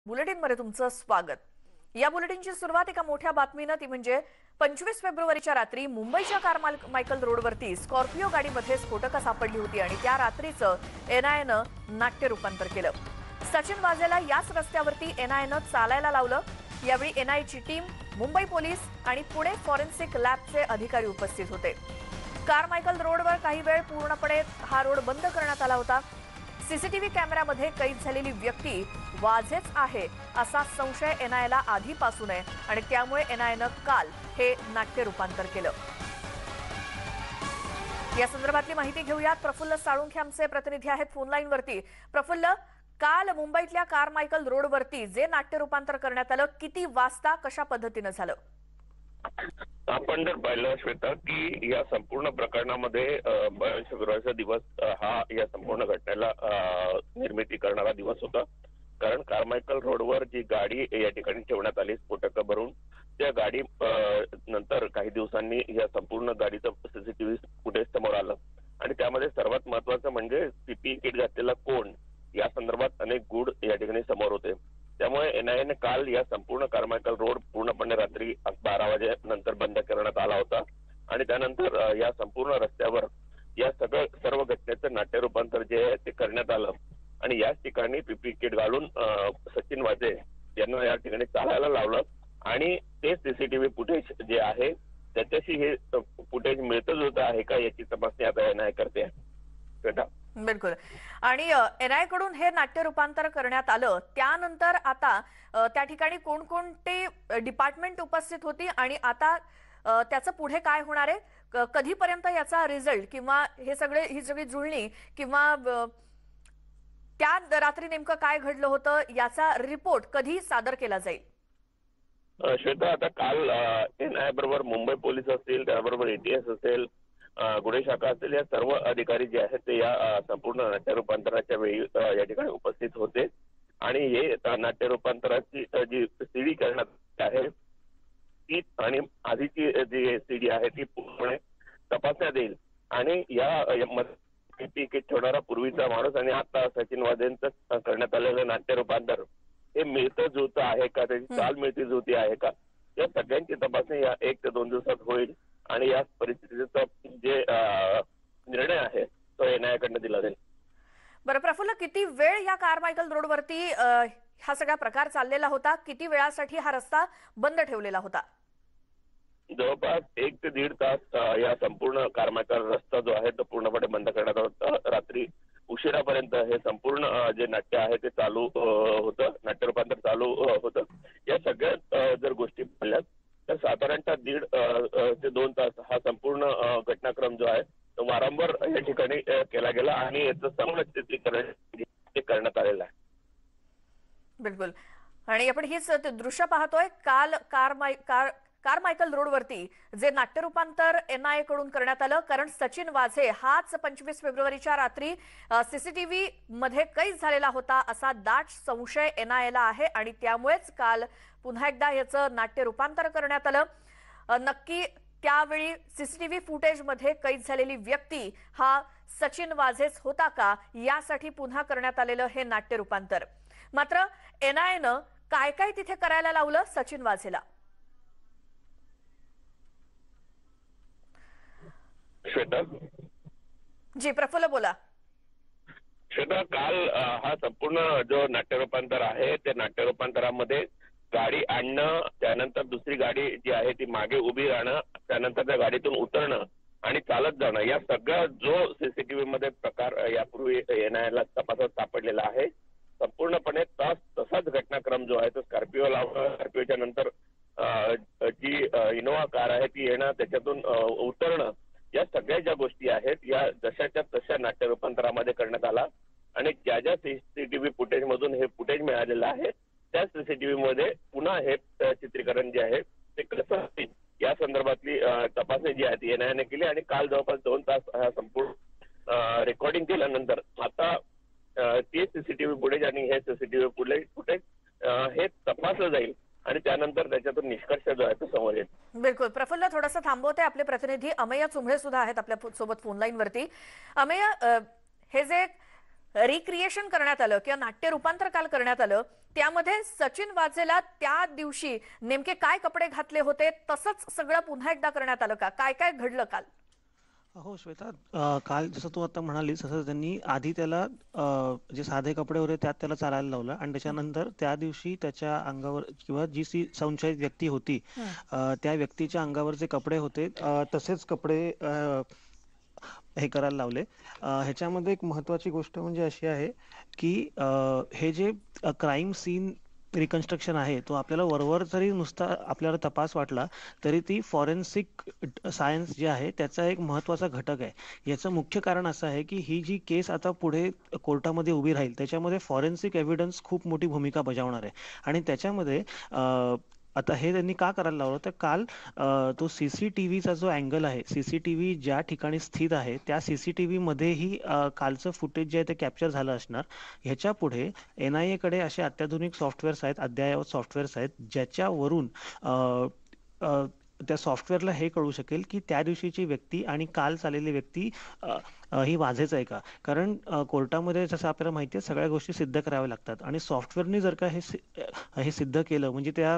बुलेटिनमध्ये तुमचं स्वागत। या बुलेटिनची सुरुवात एका मोठ्या बातमीने, ती म्हणजे 25 फेब्रुवारीच्या रात्री मुंबईच्या कारमायकल रोडवरती स्कॉर्पिओ गाडीमध्ये स्फोटकं सापडली होती आणि त्या रात्रीचं एनआयएनं नाट्य रूपांतर केलं। सचिन वाझेला याच रस्त्यावरती एनआयएनं चालायला लावलं। यावेळी एनआयएची टीम, मुंबई पोलीस आणि पुणे फॉरेन्सिक लॅबचे अधिकारी उपस्थित होते। कारमायकल रोडवर काही वेळ पूर्णपणे हा रोड बंद करण्यात आला होता। सीसीटीव्ही कॅमेऱ्यामध्ये कैद झालेली व्यक्ती वाझेच आहे असा संशय एनआयएला आधीपासून आहे आणि त्यामुळे एनआयएनं काल हे नाट्य रूपांतर केलं। या संदर्भातली माहिती घेऊयात। प्रफुल्ल साळुंखे आमचे प्रतिनिधी आहेत फोन लाईन वरती। प्रफुल्ल, काल मुंबईतल्या कारमायकल रोडवरती जे नाट्य रूपांतर करण्यात आलं, किती वाजता कशा पद्धतीनं झालं? आपण जर पाहिलं श्वेता की या संपूर्ण प्रकरणामध्ये फेब्रुवारीचा दिवस हा या संपूर्ण घटनेला निर्मिती करणारा दिवस होता। कारण कारमायकल रोडवर जी गाडी या ठिकाणी ठेवण्यात आली स्फोटकं भरून, त्या गाडी नंतर काही दिवसांनी या संपूर्ण गाडीचं सीसीटीव्ही फुटेज समोर आलं आणि त्यामध्ये सर्वात महत्वाचं म्हणजे पीपीई किट घातलेला कोण या संदर्भात अनेक गूढ या ठिकाणी समोर होते। त्यामुळे एनआयएने काल या संपूर्ण कारमायकल रोड पूर्णपणे रात्री 12 वाजेनंतर बंद करण्यात आला होता आणि त्यानंतर या संपूर्ण रस्त्यावर या सर्व घटनेचं नाट्य रूपांतर जे आहे ते करण्यात आलं आणि याच ठिकाणी पीपीई किट घालून सचिन वाझे यांना या ठिकाणी चालायला लावलं आणि ते सीसीटीव्ही फुटेज जे आहे त्याच्याशी हे फुटेज मिळतं जुळतं आहे का याची तपासणी आता एनआयए करते आहे। बिलकुल। आणि एनआयए कडून हे नाट्य रूपांतर करण्यात आलं, त्यानंतर आता त्या ठिकाणी कोणकोणते डिपार्टमेंट उपस्थित होती आणि आता त्याचं पुढे काय होणार आहे? कधीपर्यंत याचा रिझल्ट किंवा ही सगळी जुळणी किंवा त्या रात्री नेमकं काय घडलं होतं याचा रिपोर्ट कधी सादर केला जाईल? श्वेता, आता काल एनआयए बरोबर मुंबई पोलीस असतील, त्याबरोबर एटीएस असेल, गुन्हे शाखा असेल, या सर्व अधिकारी जे आहेत ते या संपूर्ण नाट्य रूपांतराच्या वेळी या ठिकाणी उपस्थित होते आणि हे नाट्य रूपांतराची जी सीडी करण्यात आहे ती आणि आधीची जी सीडी आहे ती पूर्णपणे तपासण्यात येईल आणि या किट ठेवणारा पूर्वीचा माणूस आणि आता सचिन वाझेंचं करण्यात आलेलं नाट्य रूपांतर हे मिळतं जुळतं आहे का, त्याची चाल मिळती जुळती आहे का, या सगळ्यांची तपासणी या 1 ते 2 दिवसात होईल आणि या परिस्थितीचा जे निर्णय आहे तो एनआयएकडनं दिला जाईल। बरं प्रफुल्ल, किती वेळ या कारमायकल रोडवरती हा सगळा प्रकार चाललेला होता? किती वेळासाठी हा रस्ता बंद ठेवलेला होता? जवळपास 1 ते 1.5 तास या संपूर्ण कारमायकल रस्ता जो आहे तो पूर्णपणे बंद करण्यात आला होता। रात्री उशिरापर्यंत हे संपूर्ण जे नाट्य आहे ते चालू होतं, नाट्य रूपांतर चालू होतं। या सगळ्या जर गोष्टी पाहिल्यात तर साधारणतः 1.5 ते 2 तास हा संपूर्ण घटनाक्रम जो आहे तो वारंवार या ठिकाणी केला गेला आणि याचं समग्र चित्रीकरण करण्यात आलेलं आहे। बिलकुल। आणि आपण हीच दृश्य पाहतोय, काल कारमायकल रोडवरती जे नाट्य रूपांतर एनआयए कडून करण्यात आलं, कारण सचिन वाझे हाच 25 फेब्रुवारीच्या रात्री सीसीटीव्ही मध्ये कैद झालेला होता असा दाट संशय एनआयएला आहे आणि त्यामुळेच काल पुन्हा एकदा याचं नाट्य रूपांतर करण्यात आलं। नक्की त्यावेळी सीसीटीव्ही फुटेज मध्ये कैद झालेली व्यक्ती हा सचिन वाझेच होता का, यासाठी पुन्हा करण्यात आलेलं हे नाट्य रूपांतर। मात्र एनआयएनं काय काय तिथे करायला लावलं सचिन वाझेला? श्वेता जी प्रफुल्ल बोला। श्वेता, काल हा संपूर्ण जो नाट्य रूपांतर आहे त्या नाट्य रूपांतरामध्ये गाडी आणणं, त्यानंतर दुसरी गाडी जी आहे ती मागे उभी राहणं, त्यानंतर त्या गाडीतून उतरणं आणि चालत जाणं, या सगळा जो सीसीटीव्ही मध्ये प्रकार यापूर्वी एनआयएला तपासात सापडलेला आहे संपूर्णपणे तसाच घटनाक्रम जो आहे तो स्कॉर्पिओ लावणं, स्कॉर्पिओच्या नंतर जी इनोव्हा कार आहे ती येणं, त्याच्यातून उतरणं, या सगळ्या ज्या गोष्टी आहेत या जशाच्या तशा नाट्य रूपांतरामध्ये करण्यात आला आणि ज्या ज्या सीसीटीव्ही फुटेज मधून हे फुटेज मिळालेलं आहे त्या सीसीटीव्ही मध्ये पुन्हा हे चित्रीकरण जे आहे ते कसं या संदर्भातली तपासणी जी आहे ती एनआयएने केली आणि काल जवळपास 2 तास हा संपूर्ण रेकॉर्डिंग केल्यानंतर आता ते सीसीटीव्ही फुटेज आणि हे सीसीटीव्ही फुटेज हे तपासलं जाईल आणि त्यानंतर त्याच्यातून निष्कर्ष जो आहे तो समोर येईल। बिलकुल प्रफुल्ल, थोडंसं थांबवते। आपले प्रतिनिधी अमेय चुंबळे सुद्धा आहेत आपल्या सोबत फोन लाईन वरती। अमेय, हे जे रिक्रिएशन करण्यात आलं किंवा नाट्य रूपांतर काल करण्यात आलं, त्यामध्ये सचिन वाझेला त्या दिवशी नेमके काय कपडे घातले होते तसंच सगळं पुन्हा एकदा करण्यात आलं का? काय काय घडलं काल? हो श्वेता, काल जसं तू आता म्हणालीस तसं त्यांनी आधी त्याला जे साधे कपडे होते त्यात त्याला चालायला लावलं आणि त्याच्यानंतर त्या दिवशी त्याच्या अंगावर किंवा जी संशयित व्यक्ती होती त्या व्यक्तीच्या अंगावर जे कपडे होते तसेच कपडे हे करायला लावले. ह्याच्यामध्ये एक महत्वाची गोष्ट म्हणजे अशी आहे की हे जे क्राईम सीन रिकन्स्ट्रक्शन आहे तो आपल्याला वरवर जरी नुसता आपल्याला तपास वाटला तरी ती फॉरेन्सिक सायन्स जे आहे त्याचा एक महत्त्वाचा घटक आहे. याचं मुख्य कारण असं आहे की ही जी केस आता पुढे कोर्टामध्ये उभी राहील त्याच्यामध्ये फॉरेन्सिक एव्हिडन्स खूप मोठी भूमिका बजावणार आहे आणि त्याच्यामध्ये आता हे त्यांनी का करायला लावलं तर काल तो सीसीटीव्हीचा जो अँगल आहे, सीसीटीव्ही ज्या ठिकाणी स्थित आहे त्या सीसीटीव्ही मध्येही कालचं फुटेज जे आहे ते कॅप्चर झालं असणार. ह्याच्या पुढे NIA कडे असे अत्याधुनिक सॉफ्टवेअर्स आहेत, अद्ययावत सॉफ्टवेअर्स आहेत ज्याच्यावरून त्या सॉफ्टवेअरला हे कळू शकेल की त्या दिवशीची व्यक्ती आणि काल चाललेली व्यक्ती ही वाझेच आहे का. कारण कोर्टामध्ये जसं आपल्याला माहिती आहे सगळ्या गोष्टी सिद्ध कराव्या लागतात आणि सॉफ्टवेअरनी जर का हे सिद्ध केलं म्हणजे त्या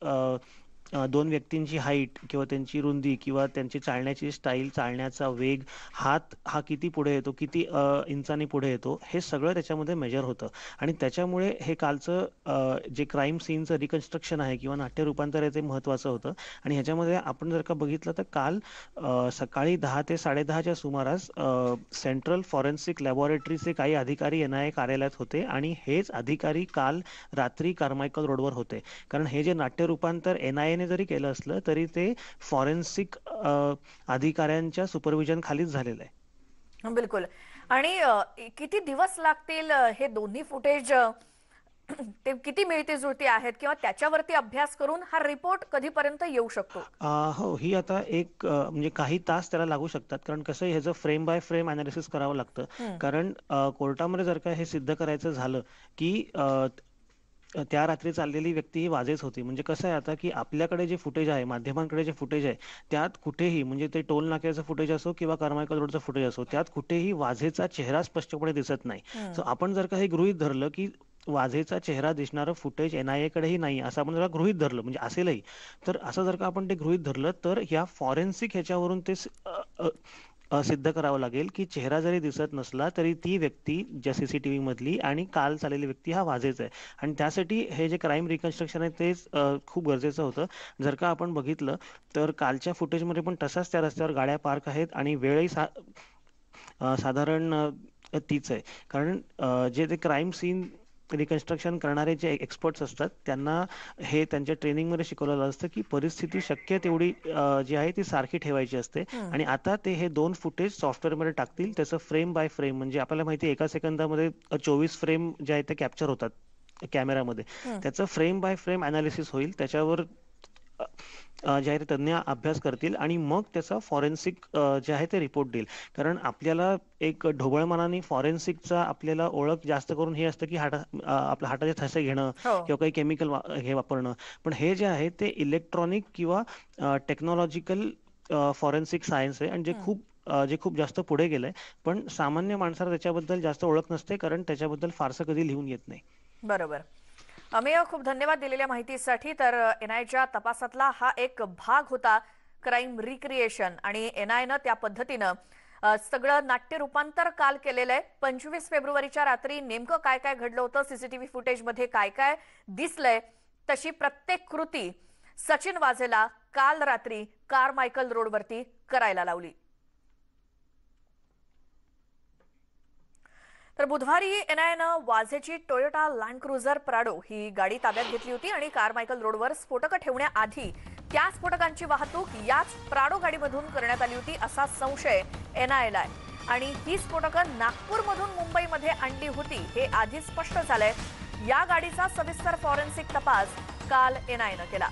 दोन व्यक्तींची हाईट किंवा त्यांची रुंदी किंवा त्यांची चालण्याची स्टाईल, चालण्याचा वेग, हात हा किती पुढे येतो, किती इंचांनी पुढे येतो, हे सगळं त्याच्यामध्ये मेजर होतं आणि त्याच्यामुळे हे कालचं जे क्राईम सीनचं रिकन्स्ट्रक्शन आहे किंवा नाट्य रूपांतर आहे ते महत्त्वाचं होतं. आणि ह्याच्यामध्ये आपण जर का बघितलं तर काल सकाळी 10 ते 10:30च्या सुमारास सेंट्रल फॉरेन्सिक लॅबोरेटरीचे काही अधिकारी NIA कार्यालयात होते आणि हेच अधिकारी काल रात्री कार्मायकल रोडवर होते. कारण हे जे नाट्य रूपांतर NIA ने जरी केलं असलं तरी ते फॉरेन्सिक अधिकाऱ्यांच्या सुपरविजन खालीच झालेलं आहे. बिलकुल. आणि किती दिवस लागतील हे दोन्ही फुटेज ते किती मिळती जुळती आहेत किंवा त्याच्यावरती अभ्यास करून हा रिपोर्ट कधीपर्यंत येऊ शकतो? हो, ही आता एक म्हणजे काही तास त्याला लागू शकतात कारण कसं ह्याचं फ्रेम बाय फ्रेम अनालिसिस करावं लागतं. कारण कोर्टामध्ये जर का हे सिद्ध करायचं झालं की त्या रात्री चाललेली व्यक्ती ही वाझेच होती. म्हणजे कसं आहे आता की आपल्याकडे जे फुटेज आहे, माध्यमांकडे जे फुटेज आहे त्यात कुठेही म्हणजे ते टोल नाक्याचं फुटेज असो किंवा कार्मायकल रोडचं फुटेज असो त्यात कुठेही वाझेचा चेहरा स्पष्टपणे दिसत नाही. सो आपण जर का हे गृहीत धरलं की वाझेचा चेहरा दिसणारं फुटेज NIA कडेही नाही असं आपण जर गृहीत धरलं म्हणजे असेलही तर असं जर का आपण ते गृहीत धरलं तर ह्या फॉरेन्सिक ह्याच्यावरून ते सिद्ध करावं लागेल की चेहरा जरी दिसत नसला तरी ती व्यक्ती ज्या CCTV मधली आणि काल चाललेली व्यक्ती हा वाझेच आहे. आणि त्यासाठी हे जे क्राईम रिकन्स्ट्रक्शन आहे ते खूप गरजेचं होतं. जर का आपण बघितलं तर कालच्या फुटेजमध्ये पण तसाच त्या रस्त्यावर गाड्या पार्क आहेत आणि वेळही साधारण तीच आहे. कारण जे ते क्राईम सीन रिकन्स्ट्रक्शन करणारे जे एक्सपर्ट्स असतात त्यांना हे त्यांच्या ट्रेनिंगमध्ये शिकवलेलं असतं की परिस्थिती शक्य तेवढी जी आहे ती सारखी ठेवायची असते. आणि आता ते हे दोन फुटेज सॉफ्टवेअरमध्ये टाकतील. त्याचं फ्रेम बाय फ्रेम म्हणजे आपल्याला माहिती आहे एका सेकंदामध्ये 24 फ्रेम जे आहे ते कॅप्चर होतात कॅमेरामध्ये. त्याचं फ्रेम बाय फ्रेम अनालिसिस होईल. त्याच्यावर जे आहे ते तज्ञ अभ्यास करतील आणि मग त्याचा फॉरेन्सिक जे आहे ते रिपोर्ट देईल. कारण आपल्याला एक ढोबळमानाने फॉरेन्सिकचा आपल्याला ओळख जास्त करून हे असतं की आपल्या हाताचे ठसे घेणं किंवा काही केमिकल हे वापरणं. पण हे जे आहे ते इलेक्ट्रॉनिक किंवा टेक्नॉलॉजिकल फॉरेन्सिक सायन्स आहे आणि जे खूप जास्त पुढे गेलंय. पण सामान्य माणसाला त्याच्याबद्दल जास्त ओळख नसते कारण त्याच्याबद्दल फारसं कधी लिहून येत नाही. बरोबर. अमेय, खूप धन्यवाद दिलेल्या माहितीसाठी. तर NIAच्या तपासातला हा एक भाग होता क्राईम रिक्रिएशन आणि NIAनं त्या पद्धतीनं सगळं नाट्य रूपांतर काल केलेलं आहे. 25 फेब्रुवारीच्या रात्री नेमकं काय काय घडलं होतं, CCTV फुटेजमध्ये काय काय दिसलंय, तशी प्रत्येक कृती सचिन वाझेला काल रात्री कार्मायकल रोडवरती करायला लावली. तर बुधवारी NIAनं वाझेची टोयोटा लँड क्रुझर प्राडो ही गाडी ताब्यात घेतली होती आणि कार्मायकल रोडवर स्फोटकं ठेवण्याआधी त्या स्फोटकांची वाहतूक याच प्राडो गाडीमधून करण्यात आली होती असा संशय NIAला आहे. आणि ही स्फोटकं नागपूरमधून मुंबईमध्ये आणली होती हे आधी स्पष्ट झालंय. या गाडीचा सविस्तर फॉरेन्सिक तपास काल NIAनं केला.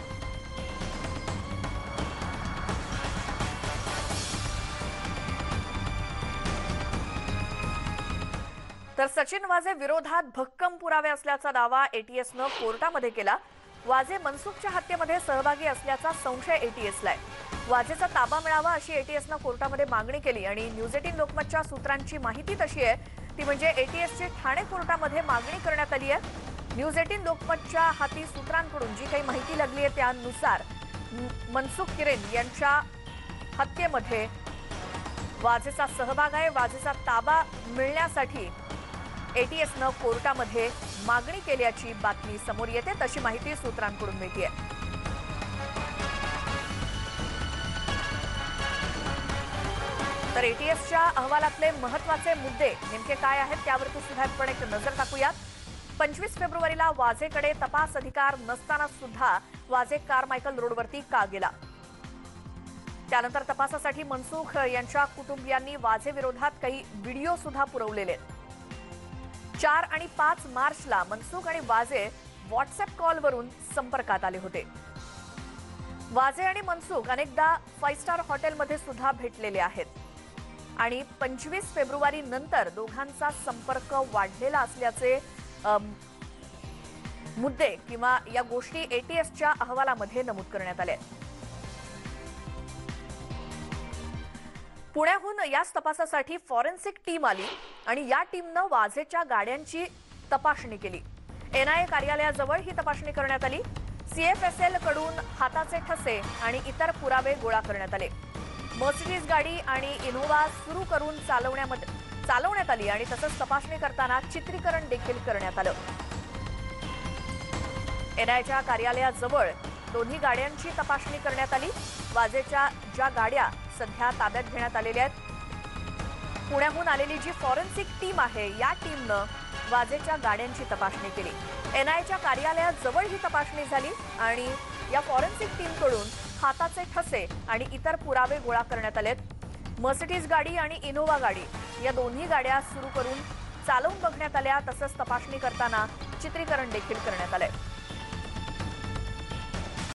तर सचिन वाझे विरोधात भक्कम पुरावे असल्याचा दावा ATSनं कोर्टामध्ये केला. वाझे मनसुखच्या हत्येमध्ये सहभागी असल्याचा संशय ATSला आहे. वाझेचा ताबा मिळावा अशी ATSनं कोर्टामध्ये मागणी केली आणि न्यूज 18 लोकमतच्या सूत्रांची माहिती तशी आहे ती म्हणजे एटीएसची ठाणे कोर्टामध्ये मागणी करण्यात आली आहे. न्यूज 18 लोकमतच्या हाती सूत्रांकडून जी काही माहिती लागली आहे त्यानुसार मनसुख हिरेन यांच्या हत्येमध्ये वाझेचा सहभाग आहे. वाझेचा ताबा मिळण्यासाठी एटीएसनं कोर्टामध्ये मागणी केल्याची बातमी समोर येते, तशी माहिती सूत्रांकडून मिळते. तर एटीएसच्या अहवालातले महत्त्वाचे मुद्दे नेमके काय आहेत त्यावरती सुद्धा आपण एक नजर टाकूयात. 25 फेब्रुवारीला वाझेकडे तपास अधिकार नसताना सुद्धा वाझे कारमायकल रोडवरती का गेला? त्यानंतर तपासासाठी मनसुख यांच्या कुटुंबियांनी वाझे विरोधात काही व्हिडिओ सुद्धा पुरवलेले आहेत. 4 आणि 5 मार्चला मनसुख आणि वाझे व्हॉट्सअप कॉलवरून संपर्कात आले होते. वाझे आणि मनसुख अनेकदा 5 स्टार हॉटेलमध्ये सुद्धा भेटलेले आहेत आणि 25 फेब्रुवारी नंतर दोघांचा संपर्क वाढलेला असल्याचे मुद्दे किंवा या गोष्टी एटीएसच्या अहवालामध्ये नमूद करण्यात आल्या. पुण्याहून याच तपासासाठी फॉरेन्सिक टीम आली आणि या टीमनं वाझेच्या गाड्यांची तपासणी केली. एनआयए कार्यालयाजवळ ही तपासणी करण्यात आली. सीएफएसएल कडून हाताचे ठसे आणि इतर पुरावे गोळा करण्यात आले. मर्सिडीज गाडी आणि इनोव्हा सुरू करून चालवण्यात आली आणि तसंच तपासणी करताना चित्रीकरण देखील करण्यात आलं. एनआयएच्या कार्यालयाजवळ दोन्ही गाड्यांची तपासणी करण्यात आली. वाझेच्या ज्या गाड्या सध्या ताब्यात घेण्यात आलेल्या आहेत, पुण्याहून आलेली जी फॉरेन्सिक टीम आहे या टीमनं वाझेच्या गाड्यांची तपासणी केली. एनआयएच्या कार्यालयाजवळ ही तपासणी झाली आणि या फॉरेन्सिक टीमकडून हाताचे ठसे आणि इतर पुरावे गोळा करण्यात आलेत. मर्सिडीज गाडी आणि इनोव्हा गाडी या दोन्ही गाड्या सुरू करून चालवून बघण्यात आल्या. तसंच तपासणी करताना चित्रीकरण देखील करण्यात आलंय.